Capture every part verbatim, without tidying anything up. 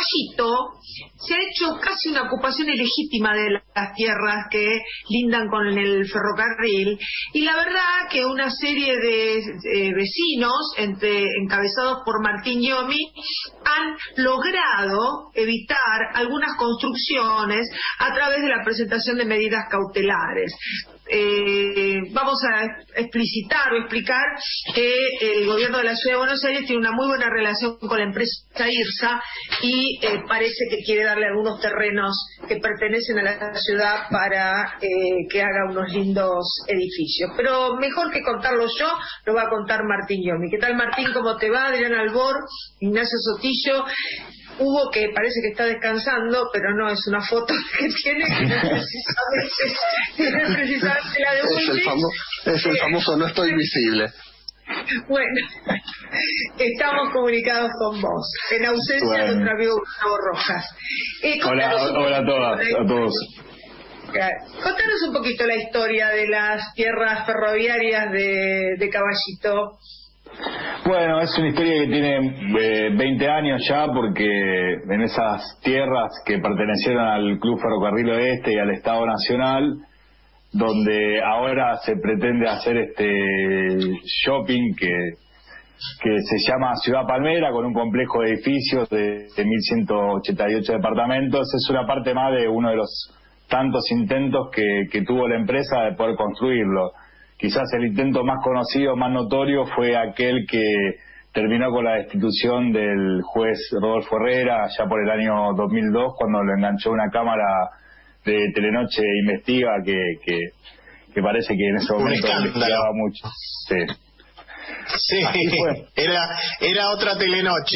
Caballito se ha hecho casi una ocupación ilegítima de las tierras que lindan con el ferrocarril, y la verdad que una serie de eh, vecinos, entre, encabezados por Martín Yomi, han logrado evitar algunas construcciones a través de la presentación de medidas cautelares. Eh, vamos a explicitar o explicar que el gobierno de la Ciudad de Buenos Aires tiene una muy buena relación con la empresa IRSA y eh, parece que quiere darle algunos terrenos que pertenecen a la ciudad para eh, que haga unos lindos edificios. Pero mejor que contarlo yo, lo va a contar Martín Yomi. ¿Qué tal, Martín? ¿Cómo te va? Adrián Albor, Ignacio Sotillo. Hugo, que parece que está descansando, pero no, es una foto que tiene que no es precisamente, no es precisamente la de es el, famo- es el famoso no estoy visible. Bueno, estamos comunicados con vos, en ausencia bueno. de nuestro amigo Gustavo Rojas. Eh, hola, hola a todas, a todos. Contanos un poquito la historia de las tierras ferroviarias de, de Caballito. Bueno, es una historia que tiene eh, veinte años ya, porque en esas tierras que pertenecieron al Club Ferrocarril Oeste y al Estado Nacional, donde ahora se pretende hacer este shopping que que se llama Ciudad Palmera, con un complejo de edificios de, de mil ciento ochenta y ocho departamentos, es una parte más de uno de los tantos intentos que, que tuvo la empresa de poder construirlo. Quizás el intento más conocido, más notorio, fue aquel que terminó con la destitución del juez Rodolfo Herrera, ya por el año dos mil dos, cuando lo enganchó una cámara de Telenoche Investiga, que, que, que parece que en ese momento investigaba mucho. Sí, sí era, era otra Telenoche.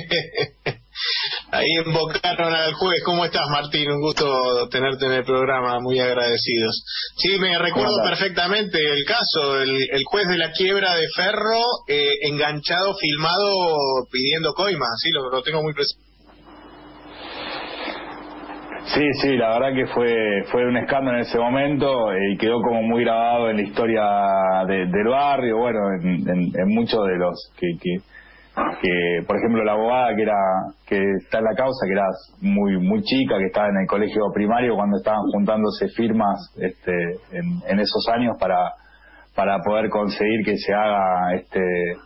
Ahí invocaron al juez. ¿Cómo estás, Martín? Un gusto tenerte en el programa, muy agradecidos. Sí, me recuerdo perfectamente el caso, el, el juez de la quiebra de Ferro, eh, enganchado, filmado, pidiendo coima, sí, lo, lo tengo muy presente. Sí, sí, la verdad que fue fue un escándalo en ese momento y quedó como muy grabado en la historia de, del barrio, bueno, en, en, en muchos de los que... que que por ejemplo la abogada que era que está en la causa, que era muy muy chica, que estaba en el colegio primario cuando estaban juntándose firmas este en, en esos años para para poder conseguir que se haga este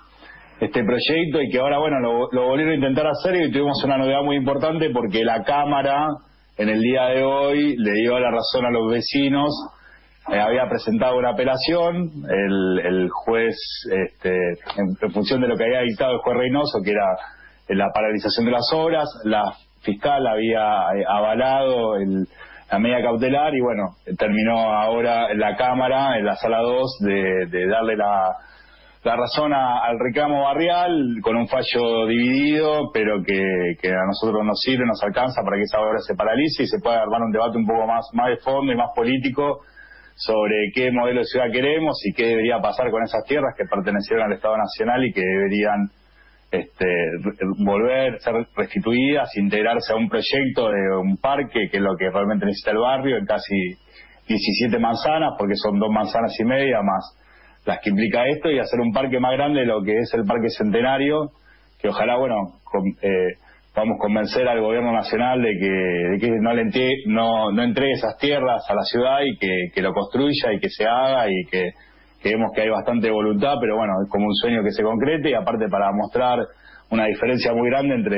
este proyecto, y que ahora bueno lo, lo volvieron a intentar hacer, y tuvimos una novedad muy importante porque la Cámara en el día de hoy le dio la razón a los vecinos. Eh, había presentado una apelación, el, el juez, este, en, en función de lo que había dictado el juez Reynoso, que era la paralización de las obras, la fiscal había eh, avalado el, la medida cautelar, y bueno, terminó ahora en la Cámara, en la sala dos, de, de darle la, la razón a, al reclamo barrial, con un fallo dividido, pero que, que a nosotros nos sirve, nos alcanza para que esa obra se paralice y se pueda armar un debate un poco más, más de fondo y más político sobre qué modelo de ciudad queremos y qué debería pasar con esas tierras que pertenecieron al Estado Nacional y que deberían este, volver, ser restituidas, integrarse a un proyecto de un parque, que es lo que realmente necesita el barrio, en casi diecisiete manzanas, porque son dos manzanas y media más las que implica esto, y hacer un parque más grande de lo que es el Parque Centenario, que ojalá, bueno, con, eh, vamos a convencer al gobierno nacional de que, de que no, le entre, no, no entregue esas tierras a la ciudad y que, que lo construya y que se haga, y que, que vemos que hay bastante voluntad, pero bueno, es como un sueño que se concrete, y aparte para mostrar una diferencia muy grande entre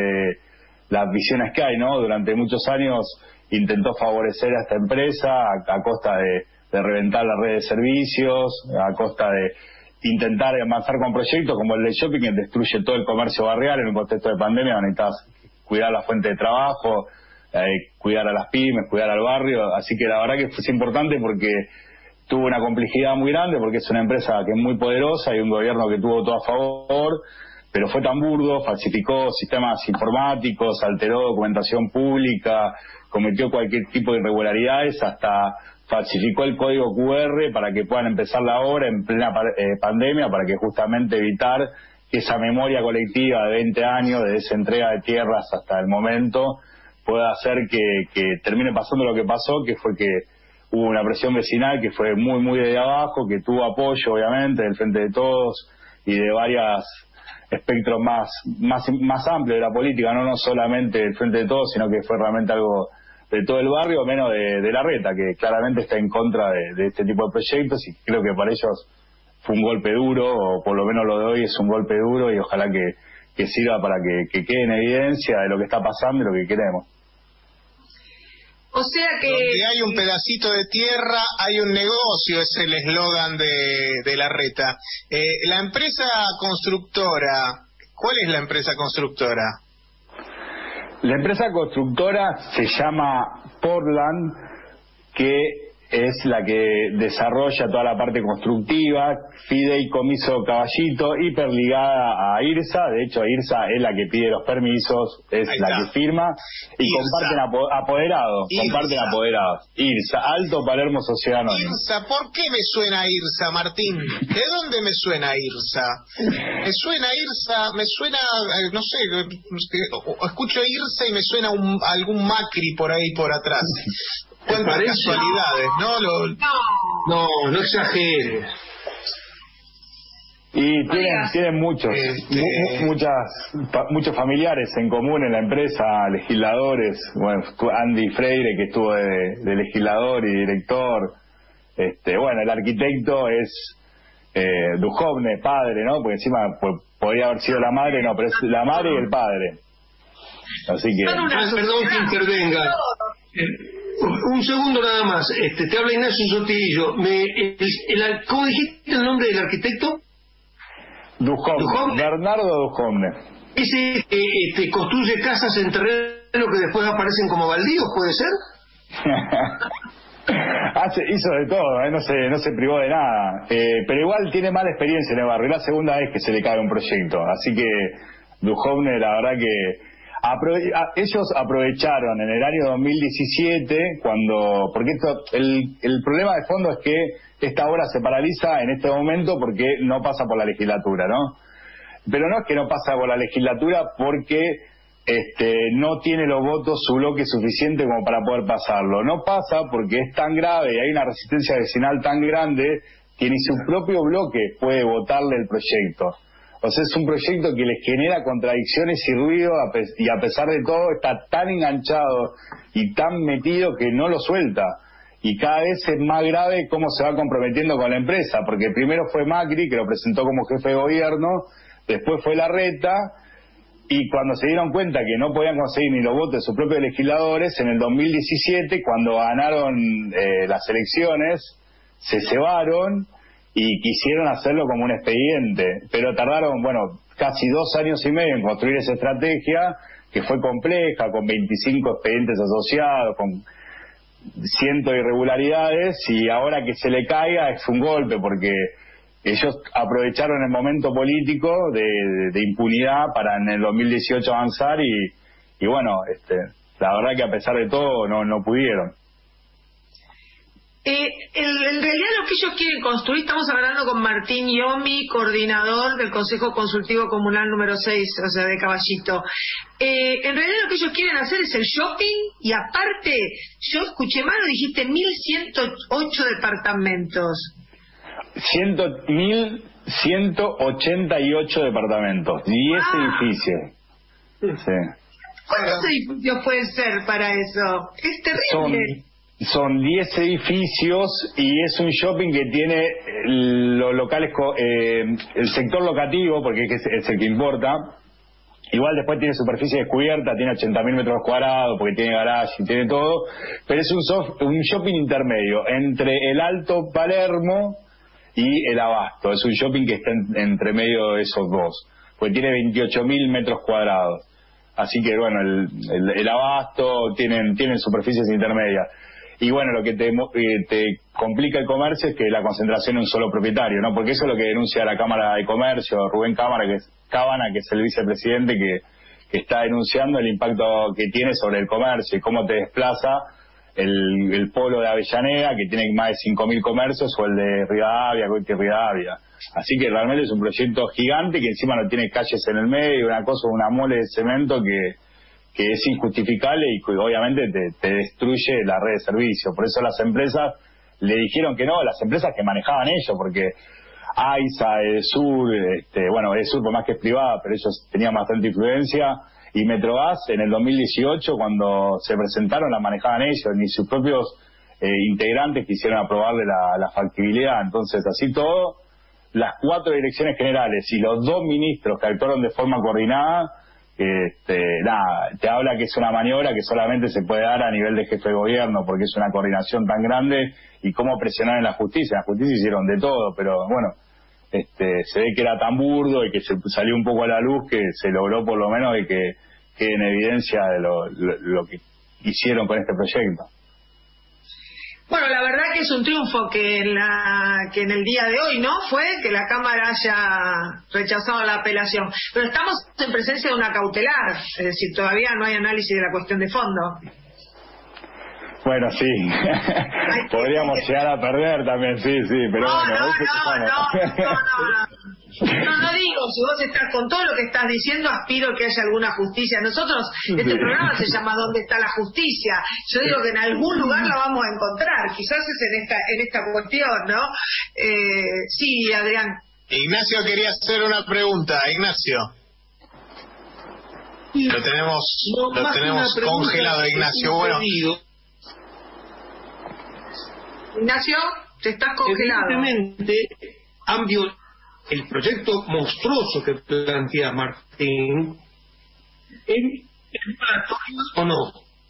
las visiones que hay, ¿no? Durante muchos años intentó favorecer a esta empresa a, a costa de, de reventar la red de servicios, a costa de intentar avanzar con proyectos como el de shopping, que destruye todo el comercio barrial en un contexto de pandemia, donde necesitas cuidar la fuente de trabajo, eh, cuidar a las pymes, cuidar al barrio. Así que la verdad que fue importante porque tuvo una complejidad muy grande, porque es una empresa que es muy poderosa y un gobierno que tuvo todo a favor, pero fue tan burdo, falsificó sistemas informáticos, alteró documentación pública, cometió cualquier tipo de irregularidades, hasta falsificó el código Q R para que puedan empezar la obra en plena eh, pandemia, para que justamente evitar que esa memoria colectiva de veinte años de desentrega de tierras hasta el momento pueda hacer que, que termine pasando lo que pasó, que fue que hubo una presión vecinal que fue muy muy de abajo, que tuvo apoyo obviamente del Frente de Todos y de varias espectro más más más amplio de la política, no no solamente el Frente de Todos, sino que fue realmente algo de todo el barrio, menos de, de Larreta, que claramente está en contra de, de este tipo de proyectos, y creo que para ellos fue un golpe duro, o por lo menos lo de hoy es un golpe duro, y ojalá que, que sirva para que, que quede en evidencia de lo que está pasando y lo que queremos. O sea que... Donde hay un pedacito de tierra, hay un negocio, es el eslogan de, de Larreta. Eh, la empresa constructora, ¿cuál es la empresa constructora? La empresa constructora se llama Portland, que es la que desarrolla toda la parte constructiva, Fideicomiso Caballito, hiperligada a IRSA. De hecho, IRSA es la que pide los permisos, es Ahí la está. que firma, y IRSA. comparten apo apoderados, IRSA. comparten apoderados. IRSA, Alto Palermo Sociedad Anónima. IRSA, ¿por qué me suena IRSA, Martín? ¿De dónde me suena IRSA? Me suena IRSA, me suena, eh, no sé, eh, o- o escucho IRSA y me suena un, algún Macri por ahí por atrás. Cuántas parece? casualidades, ¿no? Lo, No, no exageres. Y tienen, tienen muchos, Este- mu- muchas, pa- muchos familiares en común en la empresa, legisladores, bueno, estu- Andy Freire, que estuvo de, de legislador y director, este, bueno, el arquitecto es eh, Duhovne, padre, ¿no? Porque encima po- podría haber sido la madre, no, pero es la madre y el padre. Así que... Son una Ah, perdón que sociedad. intervenga. Eh, un segundo nada más. Este, te habla Ignacio Sotillo. Me, el, el- ¿Cómo dijiste el nombre del arquitecto? Duhovne, Duhovne. Bernardo Duhovne. Ese que este, construye casas en terreno que después aparecen como baldíos, ¿puede ser? Hace, hizo de todo, ¿eh? no se no se privó de nada, eh, pero igual tiene mala experiencia en el barrio, es la segunda vez que se le cae un proyecto, así que Duhovne, la verdad que aprove a, ellos aprovecharon en el año dos mil diecisiete, cuando, porque esto, el, el problema de fondo es que esta obra se paraliza en este momento porque no pasa por la legislatura, ¿no? Pero no es que no pasa por la legislatura porque este no tiene los votos su bloque suficiente como para poder pasarlo. No pasa porque es tan grave y hay una resistencia vecinal tan grande que ni su propio bloque puede votarle el proyecto. O sea, es un proyecto que les genera contradicciones y ruido, a pe- y a pesar de todo está tan enganchado y tan metido que no lo suelta. Y cada vez es más grave cómo se va comprometiendo con la empresa, porque primero fue Macri, que lo presentó como jefe de gobierno, después fue Larreta, y cuando se dieron cuenta que no podían conseguir ni los votos de sus propios legisladores, en el dos mil diecisiete, cuando ganaron eh, las elecciones, se cebaron y quisieron hacerlo como un expediente, pero tardaron, bueno, casi dos años y medio en construir esa estrategia, que fue compleja, con veinticinco expedientes asociados, con cientos de irregularidades, y ahora que se le caiga es un golpe, porque ellos aprovecharon el momento político de, de, de impunidad para en el dos mil dieciocho avanzar, y, y bueno, este, la verdad que a pesar de todo no, no pudieron. Eh, en, en realidad lo que ellos quieren construir, estamos hablando con Martín Yomi, coordinador del Consejo Consultivo Comunal número seis, o sea, de Caballito. Eh, en realidad lo que ellos quieren hacer es el shopping, y aparte, yo escuché mal, dijiste mil ciento ocho departamentos. mil ciento ochenta y ocho departamentos, diez Ah. edificios. Sí. ¿Cuántos edificios pueden ser para eso? Es Son, terrible. son diez edificios y es un shopping que tiene los locales, co- eh, el sector locativo, porque es, es el que importa. Igual después tiene superficie descubierta, tiene ochenta mil metros cuadrados, porque tiene garage y tiene todo, pero es un, soft, un shopping intermedio entre el Alto Palermo y el Abasto. Es un shopping que está en, entre medio de esos dos, porque tiene veintiocho mil metros cuadrados. Así que bueno, el, el, el Abasto tienen, tienen superficies intermedias. Y bueno, lo que te, eh, te complica el comercio es que la concentración en un solo propietario, ¿no? Porque eso es lo que denuncia la Cámara de Comercio, Rubén Cámara, que es, Cábana, que es el vicepresidente, que, que está denunciando el impacto que tiene sobre el comercio y cómo te desplaza el, el polo de Avellaneda, que tiene más de cinco mil comercios, o el de Rivadavia, Coiti Rivadavia. Así que realmente es un proyecto gigante que encima no tiene calles en el medio, una cosa, una mole de cemento que, que es injustificable y que obviamente te, te destruye la red de servicio. Por eso las empresas le dijeron que no, las empresas que manejaban ellos, porque AISA, EDESUR, este, bueno, EDESUR por más que es privada, pero ellos tenían bastante influencia, y Metrogas en el dos mil dieciocho, cuando se presentaron, la manejaban ellos, ni sus propios eh, integrantes quisieron aprobarle la, la factibilidad. Entonces, así todo, las cuatro direcciones generales y los dos ministros que actuaron de forma coordinada, este, nada, te habla que es una maniobra que solamente se puede dar a nivel de jefe de gobierno, porque es una coordinación tan grande, y cómo presionar en la justicia. En la justicia hicieron de todo, pero bueno, este, se ve que era tan burdo y que se salió un poco a la luz que se logró por lo menos de que quede en evidencia de lo, lo, lo que hicieron con este proyecto. Bueno, la verdad que es un triunfo que en, la, que en el día de hoy, ¿no? Fue que la Cámara haya rechazado la apelación. Pero estamos en presencia de una cautelar, es decir, todavía no hay análisis de la cuestión de fondo. Bueno, sí. Podríamos llegar a perder también, sí, sí, pero no, bueno. No, eso no, bueno. no, no, no. No, no digo, si vos estás con todo lo que estás diciendo, aspiro que haya alguna justicia. Nosotros, este sí. programa se llama ¿Dónde está la justicia? Yo digo que en algún lugar la vamos a encontrar, quizás es en esta en esta cuestión, ¿no? Eh, sí, Adrián. Ignacio quería hacer una pregunta, Ignacio. Sí. Lo tenemos, no, lo tenemos congelado, Ignacio. Bueno. Ignacio, te estás congelado. Evidentemente, han violado el proyecto monstruoso que plantea Martín, ¿es violatorio o no?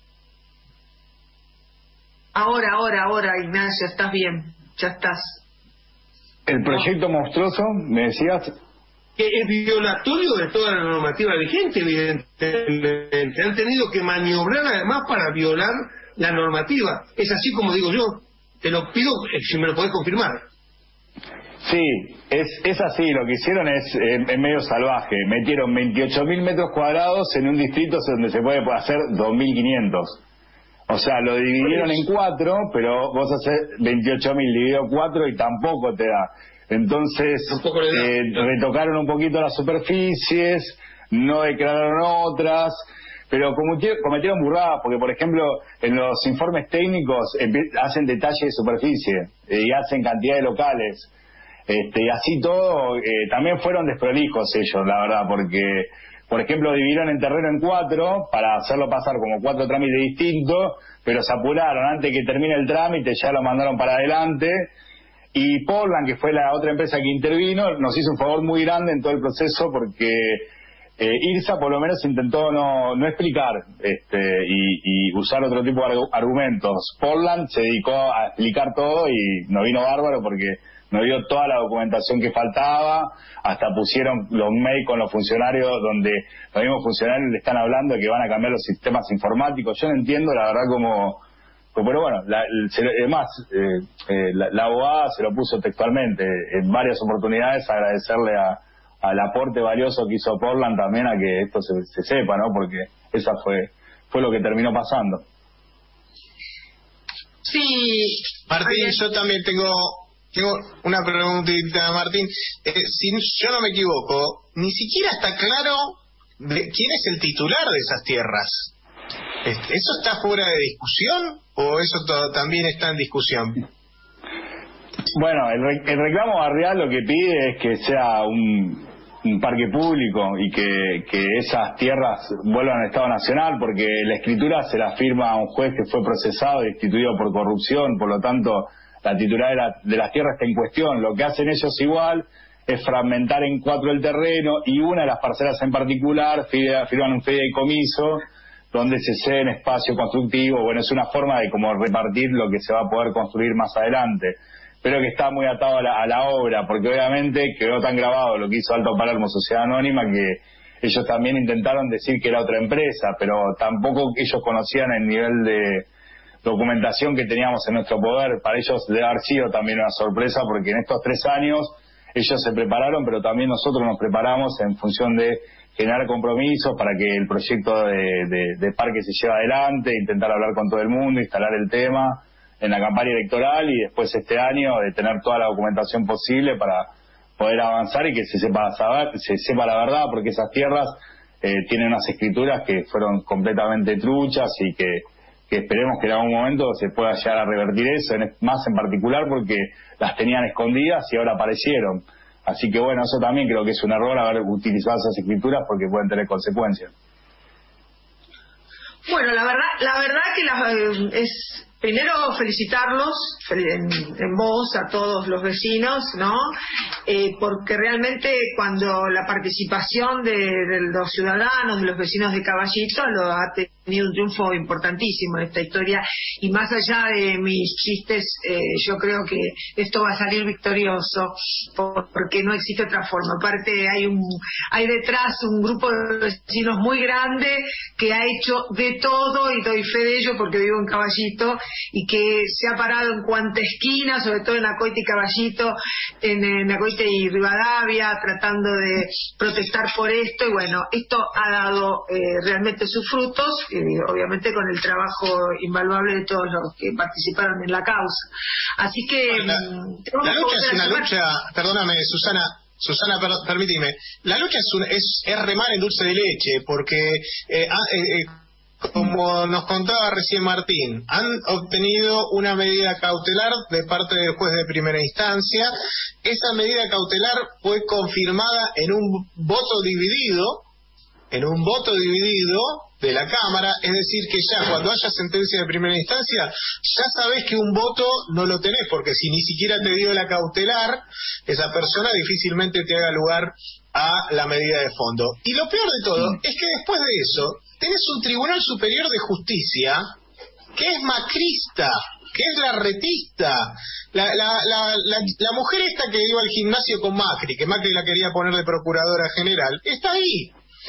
Ahora, ahora, ahora, Ignacio, estás bien, ya estás. ¿El proyecto monstruoso, me decías? Que es violatorio de toda la normativa vigente, evidentemente. Han tenido que maniobrar además para violar la normativa. Es así como digo yo. Te lo pido si me lo podés confirmar. Sí, es, es así, lo que hicieron es, eh, es medio salvaje, metieron veintiocho mil metros cuadrados en un distrito donde se puede hacer dos mil quinientos. O sea, lo dividieron en cuatro, pero vos haces veintiocho mil dividido cuatro y tampoco te da. Entonces, eh, retocaron un poquito las superficies, no declararon otras, pero cometieron burradas, porque por ejemplo, en los informes técnicos hacen detalle de superficie eh, y hacen cantidad de locales. Este, y así todo, eh, también fueron desprolijos ellos, la verdad, porque, por ejemplo, dividieron el terreno en cuatro para hacerlo pasar como cuatro trámites distintos, pero se apuraron antes que termine el trámite, ya lo mandaron para adelante. Y Portland, que fue la otra empresa que intervino, nos hizo un favor muy grande en todo el proceso, porque eh, IRSA por lo menos intentó no, no explicar este, y, y usar otro tipo de argumentos. Portland se dedicó a explicar todo y nos vino bárbaro porque nos dio toda la documentación que faltaba, hasta pusieron los mails con los funcionarios donde los mismos funcionarios le están hablando de que van a cambiar los sistemas informáticos. Yo no entiendo la verdad cómo, cómo pero bueno, la, además eh, eh, la, la abogada se lo puso textualmente en varias oportunidades, agradecerle a, al aporte valioso que hizo Portland también a que esto se, se sepa, ¿no? Porque esa fue fue lo que terminó pasando. Sí, Martín, yo también tengo Tengo una preguntita, Martín. Eh, si yo no me equivoco, ni siquiera está claro de quién es el titular de esas tierras. ¿Eso está fuera de discusión o eso todo, también está en discusión? Bueno, el, re, el reclamo barrial lo que pide es que sea un, un parque público y que, que esas tierras vuelvan al Estado Nacional, porque la escritura se la firma a un juez que fue procesado y destituido por corrupción, por lo tanto la titularidad de, la, de las tierras está en cuestión. Lo que hacen ellos igual es fragmentar en cuatro el terreno y una de las parcelas en particular firman un fideicomiso donde se ceden espacio constructivo. Bueno, es una forma de como repartir lo que se va a poder construir más adelante, pero que está muy atado a la, a la obra, porque obviamente quedó tan grabado lo que hizo Alto Palermo Sociedad Anónima que ellos también intentaron decir que era otra empresa, pero tampoco ellos conocían el nivel de documentación que teníamos en nuestro poder. Para ellos debe haber sido también una sorpresa, porque en estos tres años ellos se prepararon, pero también nosotros nos preparamos en función de generar compromisos para que el proyecto de, de, de parque se lleve adelante, intentar hablar con todo el mundo, instalar el tema en la campaña electoral y después este año de tener toda la documentación posible para poder avanzar y que se sepa saber, se sepa la verdad, porque esas tierras eh, tienen unas escrituras que fueron completamente truchas y que que esperemos que en algún momento se pueda llegar a revertir eso, en, más en particular porque las tenían escondidas y ahora aparecieron. Así que bueno, eso también creo que es un error haber utilizado esas escrituras porque pueden tener consecuencias. Bueno, la verdad, la verdad que la, eh, es primero felicitarlos en, en voz a todos los vecinos, ¿no? Eh, porque realmente cuando la participación de, de los ciudadanos, de los vecinos de Caballito, lo ha tenido un triunfo importantísimo en esta historia, y más allá de mis chistes, eh, yo creo que esto va a salir victorioso porque no existe otra forma. Aparte hay un hay detrás un grupo de vecinos muy grande que ha hecho de todo, y doy fe de ello porque vivo en Caballito, y que se ha parado en cuanta esquina, sobre todo en Acoite y Caballito, en, en Acoite y Rivadavia, tratando de protestar por esto, y bueno, esto ha dado eh, realmente sus frutos, eh, obviamente con el trabajo invaluable de todos los que participaron en la causa. Así que... La, la lucha es una lucha, perdóname Susana, Susana, per, permíteme, la lucha es, un, es, es remar en dulce de leche, porque... Eh, ah, eh, eh, como nos contaba recién Martín, han obtenido una medida cautelar de parte del juez de primera instancia. Esa medida cautelar fue confirmada en un voto dividido, en un voto dividido de la Cámara, es decir que ya cuando haya sentencia de primera instancia, ya sabés que un voto no lo tenés, porque si ni siquiera te dio la cautelar, esa persona difícilmente te haga lugar a la medida de fondo. Y lo peor de todo es que después de eso tenés un Tribunal Superior de Justicia que es macrista, que es larretista. La, la, la, la, la mujer esta que iba al gimnasio con Macri, que Macri la quería poner de procuradora general, está ahí.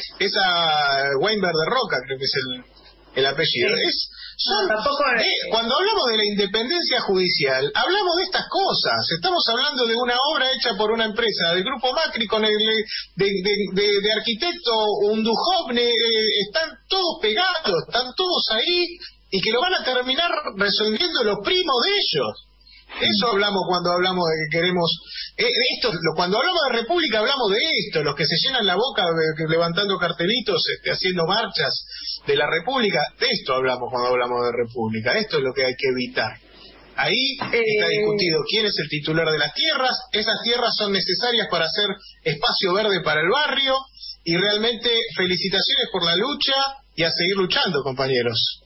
Esa Weinberg de Roca, creo que es el, el apellido. Sí. Es, son, eh, cuando hablamos de la independencia judicial, hablamos de estas cosas. Estamos hablando de una obra hecha por una empresa del Grupo Macri con el de, de, de, de arquitecto Unduhovne, eh, están todos pegados, están todos ahí, y que lo van a terminar resolviendo los primos de ellos. Eso hablamos cuando hablamos de que queremos... Eh, esto, cuando hablamos de república hablamos de esto, los que se llenan la boca de, levantando cartelitos, este, haciendo marchas de la república, de esto hablamos cuando hablamos de república. Esto es lo que hay que evitar. Ahí eh... está discutido quién es el titular de las tierras. Esas tierras son necesarias para hacer espacio verde para el barrio, y realmente felicitaciones por la lucha y a seguir luchando, compañeros.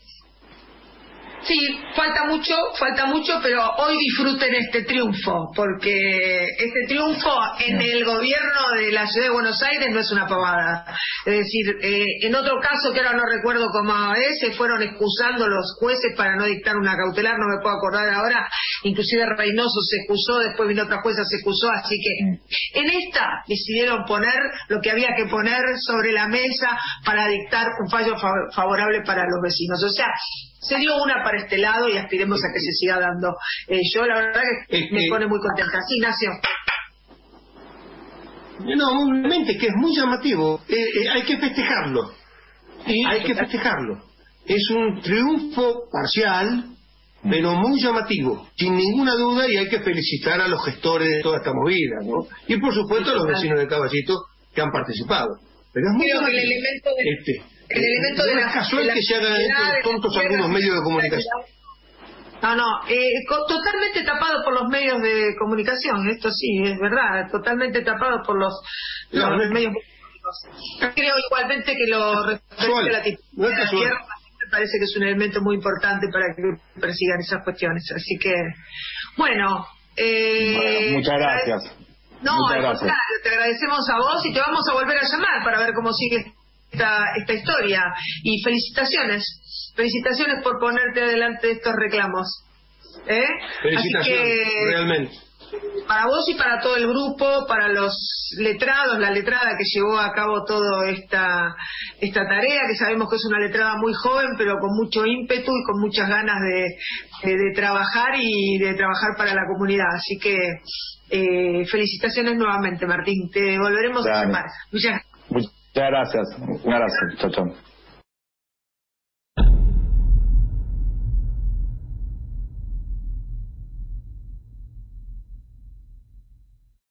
Sí, falta mucho, falta mucho, pero hoy disfruten este triunfo, porque este triunfo en el gobierno de la Ciudad de Buenos Aires no es una pavada. Es decir, eh, en otro caso que ahora no recuerdo cómo es, se fueron excusando los jueces para no dictar una cautelar, no me puedo acordar ahora, inclusive Reynoso se excusó, después vino otra jueza, se excusó, así que en esta decidieron poner lo que había que poner sobre la mesa para dictar un fallo fav- favorable para los vecinos. O sea, se dio una para este lado y aspiremos a que se siga dando. Eh, yo la verdad que eh, me eh, pone muy contenta. Sí, Ignacio. No, obviamente que es muy llamativo. Eh, eh, hay que festejarlo. Y hay que festejarlo. Es un triunfo parcial, pero muy llamativo, sin ninguna duda, y hay que felicitar a los gestores de toda esta movida, ¿no? Y por supuesto a los vecinos de Caballito que han participado. Pero es muy Creo que el llamativo. elemento de... Este, El elemento de no la, es casual de la que se hagan estos tontos de algunos medios de comunicación. No, no, eh, co- totalmente tapado por los medios de comunicación, esto sí, es verdad, totalmente tapado por los, los No, no es- medios públicos. Creo igualmente que lo referente a la titularidad no es de la casual. tierra me parece que es un elemento muy importante para que persigan esas cuestiones. Así que, bueno, eh, Bueno, muchas gracias. No, Muchas al gracias. contrario, te agradecemos a vos y te vamos a volver a llamar para ver cómo sigue esta, esta historia. Y felicitaciones, felicitaciones por ponerte adelante de estos reclamos. ¿Eh? Felicitaciones, Así que, realmente. para vos y para todo el grupo, para los letrados, la letrada que llevó a cabo toda esta, esta tarea, que sabemos que es una letrada muy joven, pero con mucho ímpetu y con muchas ganas de, de, de trabajar y de trabajar para la comunidad. Así que eh, felicitaciones nuevamente, Martín. Te volveremos Dale. a llamar. Muchas Muchas gracias. Un abrazo. Chao, chao.